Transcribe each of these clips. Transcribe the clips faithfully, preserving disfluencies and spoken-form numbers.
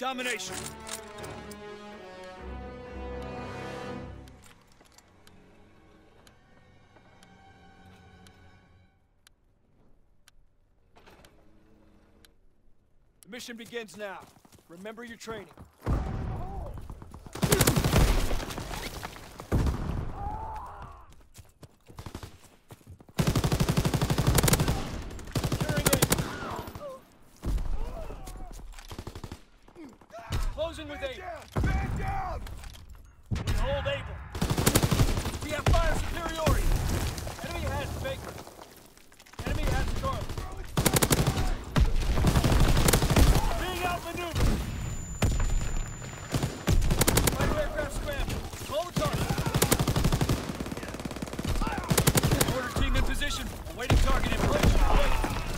domination. The mission begins now. Remember your training. Closing with Able. Man down! We hold Able. We have fire superiority. Enemy has Baker. Enemy has Charlie. Being outmaneuvered. Fighter aircraft scrambled. Call the target. Order team in position. Awaiting target information. Awaiting.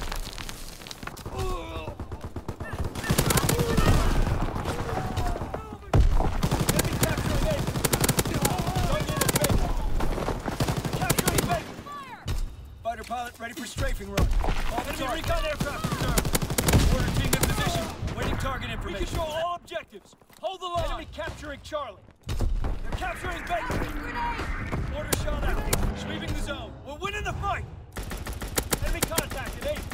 Pilot ready for strafing run. All enemy recon aircraft reserved. Order team in position. Waiting target information. We control all objectives. Hold the line. Enemy capturing Charlie. They're capturing Baker. Order shot out. Sweeping the zone. We're winning the fight. Enemy contacted. Eight.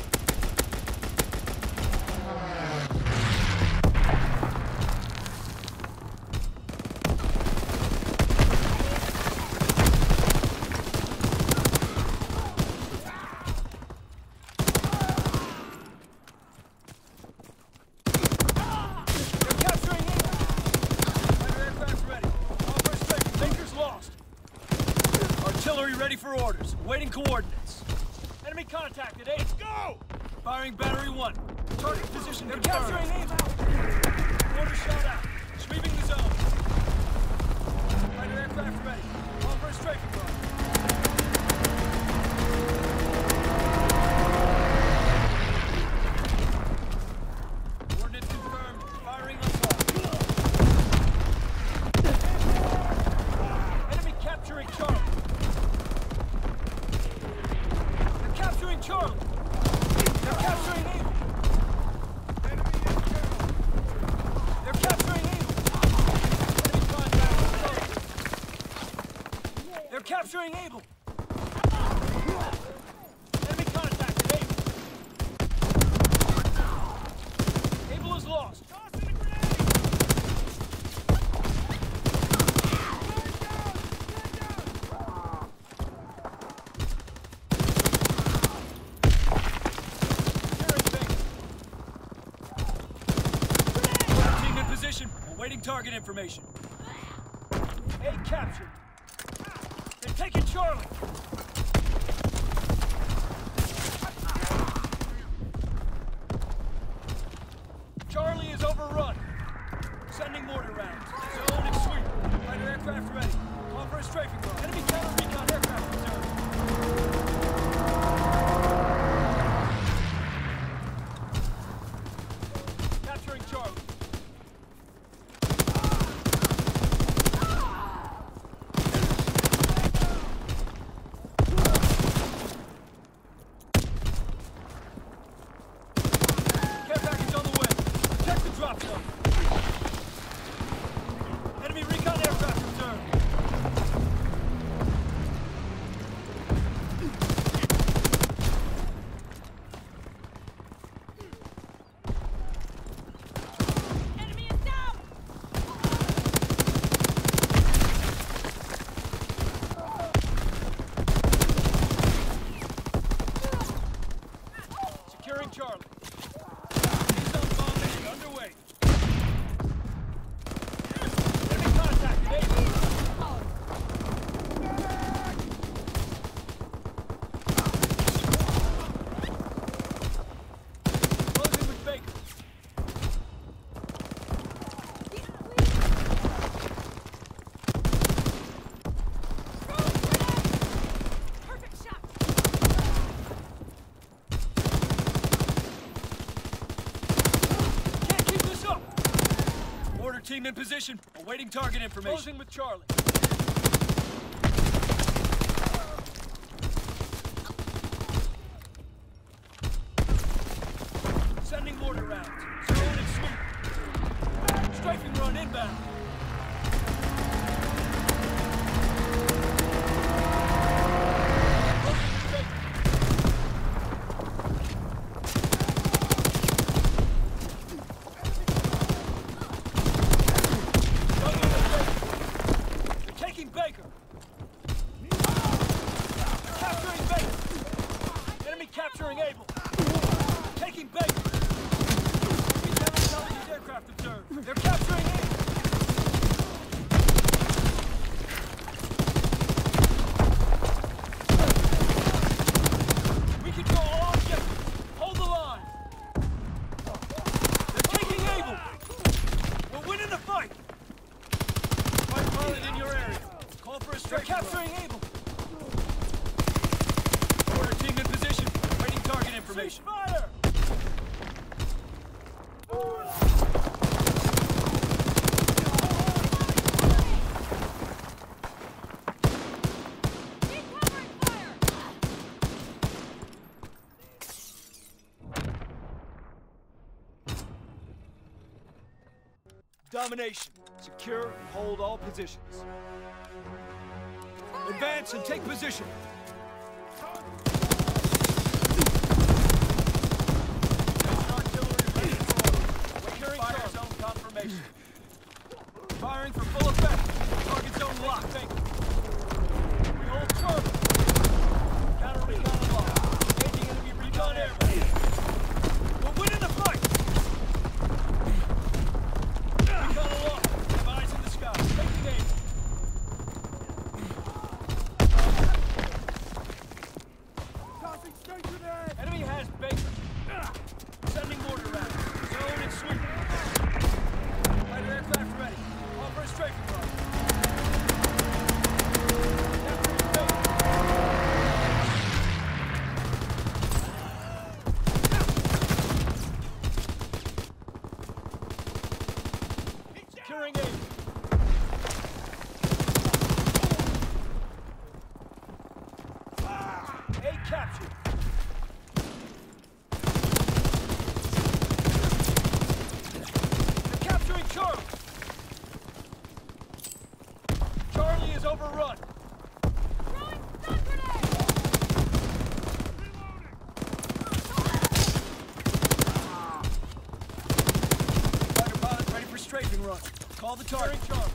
Artillery ready for orders. Waiting coordinates. Enemy contacted. Eight. Let's go! Firing battery one. Target position They're confirmed. Capturing Able. Order shot out. Sweeping the zone. Fighter aircraft ready. Call for a strafing run. Coordinates confirmed. Firing on target. Enemy capturing Charlie. Capturing Charlie! They're capturing Able! Enemy in Charlie! They're capturing Able! Enemy contact with Charlie! They're capturing Able! Enemy contacted Able! Able is lost! Tossing the grenade! Awaiting target information. A captured. They're taking Charlie. Charlie is overrun. Sending mortar rounds. Zone and sweep. Fighter aircraft ready. Call for a strafing run. Enemy counter recon aircraft reserved. Capturing Charlie. Enemy recon aircraft reserved. Enemy is down. Securing Charlie. Zone bomb mission underway. Team in position, awaiting target information. Closing with Charlie. Sending mortar rounds. Zone and sweep. They're capturing Able. Order team in position. Waiting target information. Fire! Domination. Secure and hold all positions. Advance and take position. Artillery ready for order. Securing fire zone confirmation. Firing for full effect. Target zone locked. We hold Charlie. Counter recon unlocked. Engaging enemy recon airway. We're winning the fight. Recon aloft. Have eyes in the sky. Taking aim. Enemy has Baker. Sending mortar round. Zone and sweep. Fighter aircraft ready. All for a strafing run. Capturing Baker. Securing aim. A captured. Charlie! Charlie is overrun! Throwing stun grenade! Reloading! Fighter pilot ready for strafing run. Call the target. Charlie.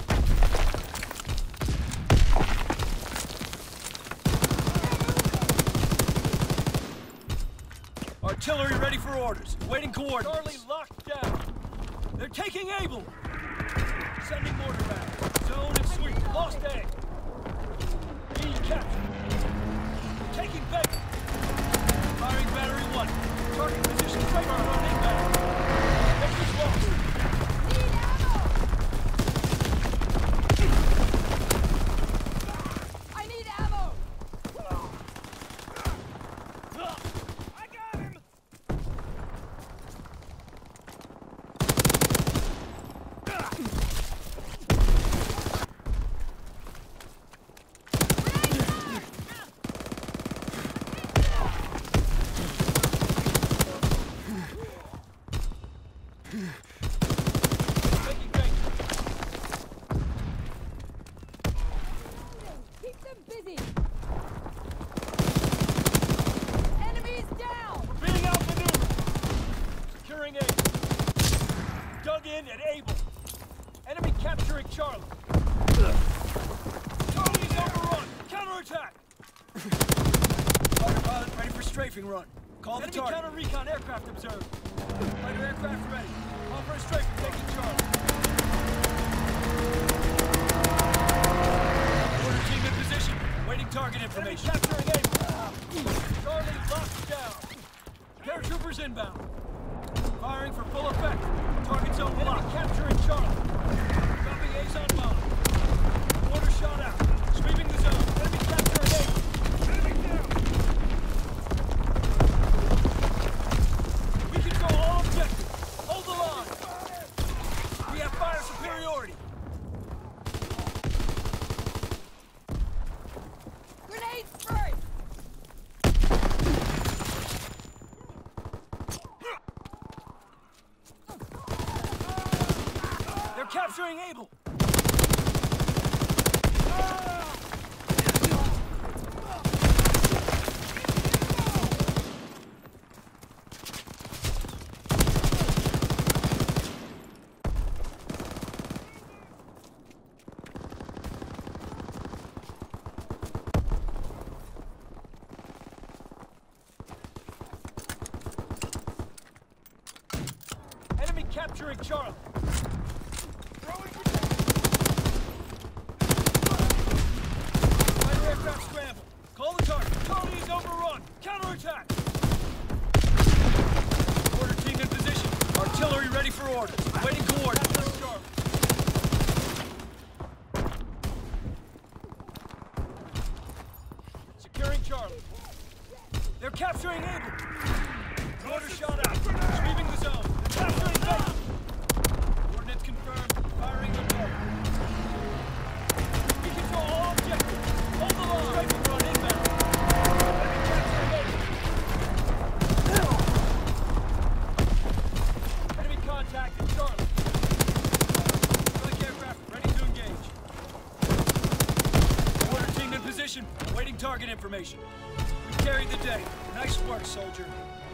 Artillery ready for orders. Waiting coordinates. Charlie locked down. They're taking Able! Sending mortar back. Zone and sweep. Lost A. B captured. Taking Baker. Firing battery one. Target position straight on inbound. Baker's lost. Need ammo! I need ammo! I got him! Taking Baker. Keep them busy! Enemies down! We're being outmaneuvered. Securing Able. Dug in at Able. Enemy capturing Charlie. Charlie's overrun. Counterattack. Fighter pilot ready for strafing run. Call the target. Enemy counter recon aircraft observed. Fighter aircraft ready. Call for a strafing taking Charlie. Order team in position. Waiting target information. Enemy capturing Able. Charlie locked down. Paratroopers inbound. Firing for full effect. Target zone locked. Capturing Charlie. Dropping A's on bomb. Mortar shot out. Sweeping the zone. Enemy capturing Able. Enemy down. We control all objectives. Hold the line. We have fire superiority. Grenade spray! They're capturing Able. Enemy capturing Charlie. Fighter aircraft scramble. Call the target. Charlie is overrun. Counterattack. Order team in position. Artillery ready for orders. Waiting coordinates. Charlie. Capturing Able. Mortar shot out. Sweeping the zone. Capturing Base. Coordinates confirmed. Firing the boat. We control all objectives. Hold the line. Strafing run inbound. Enemy capturing Able. Enemy contact at Charlie. Strike aircraft ready to engage. Mortar team in position. Awaiting target information. We carried the day. Nice work, soldier.